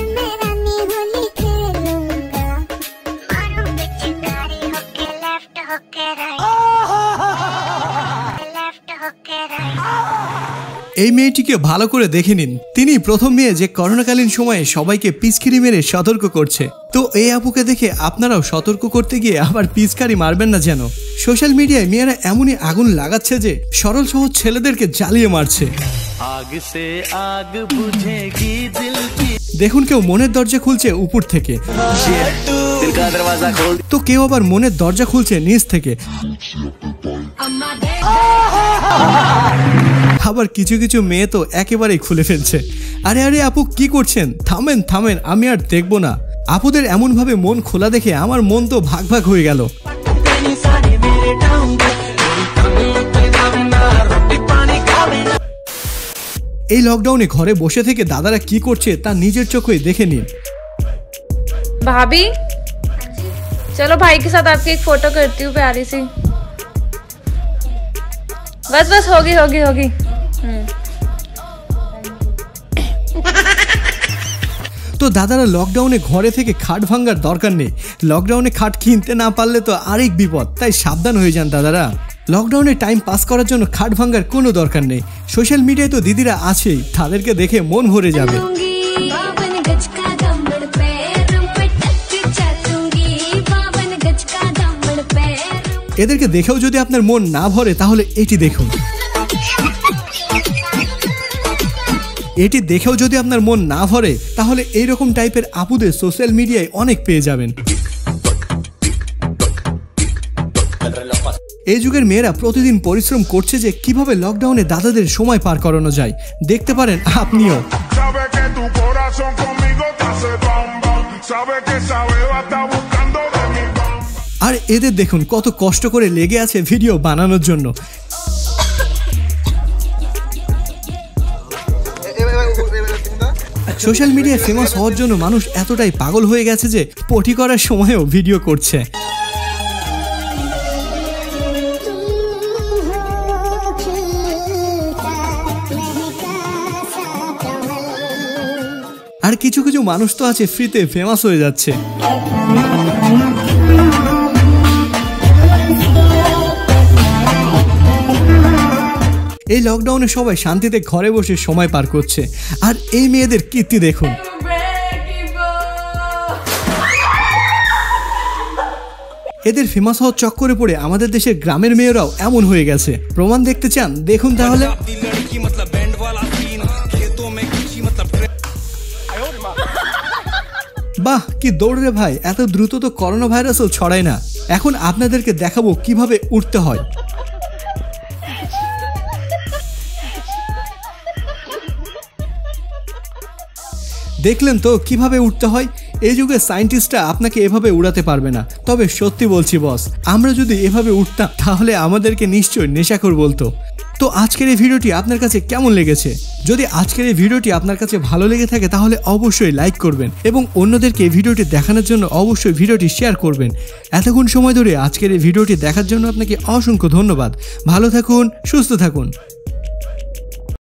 এই মেয়েটিকে ভালো করে দেখে নিন, তিনি প্রথম মেয়ে যে করোনাকালীন সময়ে সবাইকে পিচকারি মেরে সতর্ক করছে। তো এই আপুকে দেখে আপনারাও সতর্ক করতে গিয়ে আবার পিচকারি মারবেন না যেন। সোশ্যাল মিডিয়ায় মেয়েরা এমনই আগুন লাগাচ্ছে যে সরল সহজ ছেলেদেরকে জ্বালিয়ে মারছে। দেখুন কেউ মনের দরজা খুলছে উপর থেকে, তো কেউ আবার মনের দরজা খুলছে নিচ থেকে। আবার কিছু কিছু মেয়ে তো একেবারেই খুলে ফেলছে। আরে আরে আপু কি করছেন, থামেন থামেন, আমি আর দেখবো না। আপুদের এমন ভাবে মন খোলা দেখে আমার মন তো ভাগ ভাগ হয়ে গেল। এই লকডাউনে ঘরে বসে থেকে দাদারা কি করছে তা নিজের চোখে দেখে নিন। भाभी चलो भाई के साथ आपकी एक फोटो करती हूँ प्यारी सी। बस बस होगी होगी होगी। তো দাদারা লকডাউনে ঘরে থেকে খাট ভাঙার দরকার নেই। লকডাউনে খাট কিনতে না পারলে তো আরেক বিপদ, তাই সাবধান হয়ে যান দাদারা। লকডাউনে টাইম পাস করার জন্য খাট ভাঙার কোনো দরকার নেই। সোশ্যাল মিডিয়ায় তো দিদিরা আছেই, তাদেরকে দেখে মন ভরে যাবে। এদেরকে দেখেও যদি আপনার মন না ভরে তাহলে এটি দেখুন। এটি দেখেও যদি আপনার মন না ভরে তাহলে এইরকম টাইপের আপুদের সোশ্যাল মিডিয়ায় অনেক পেয়ে যাবেন। এই যুগের মেয়েরা প্রতিদিন পরিশ্রম করছে যে কিভাবে লকডাউনে দাদাদের সময় পার করানো যায়। দেখতে পারেন আপনিও। আর এদের দেখুন কত কষ্ট করে লেগে আছে ভিডিও বানানোর জন্য। সোশ্যাল মিডিয়ায় ফেমাস হওয়ার জন্য মানুষ এতটাই পাগল হয়ে গেছে যে পটি করার সময়ও ভিডিও করছে। আর কিছু কিছু মানুষ তো আছে ফ্রিতে ফেমাস হয়ে যাচ্ছে। এই লকডাউনে সবাই শান্তিতে ঘরে বসে সময় পার করছে। আর এই মেয়েদের কীর্তি দেখুন। এদের ফেমাস হওয়ার চক্করে পড়ে আমাদের দেশের গ্রামের মেয়েরাও এমন হয়ে গেছে। প্রমাণ দেখতে চান? দেখুন তাহলে। বাহ কি দৌড় রে ভাই, এত দ্রুত তো করোনা ভাইরাসও ছড়ায় না। এখন আপনাদেরকে দেখাবো কিভাবে উঠতে হয়। দেখলেন তো কিভাবে উঠতে হয়। এই যুগে সায়েন্টিস্টরা আপনাকে এভাবে উড়াতে পারবে না। তবে সত্যি বলছি বস, আমরা যদি এভাবে উঠতাম তাহলে আমাদেরকে নিশ্চয়ই নেশাখোর বলতো। তো আজকের এই ভিডিওটি আপনার কাছে কেমন লেগেছে? যদি আজকের এই ভিডিওটি আপনার কাছে ভালো লেগে থাকে তাহলে অবশ্যই লাইক করবেন এবং অন্যদেরকে এই ভিডিওটি দেখানোর জন্য অবশ্যই ভিডিওটি শেয়ার করবেন। এতক্ষণ সময় ধরে আজকের এই ভিডিওটি দেখার জন্য আপনাকে অসংখ্য ধন্যবাদ। ভালো থাকুন, সুস্থ থাকুন।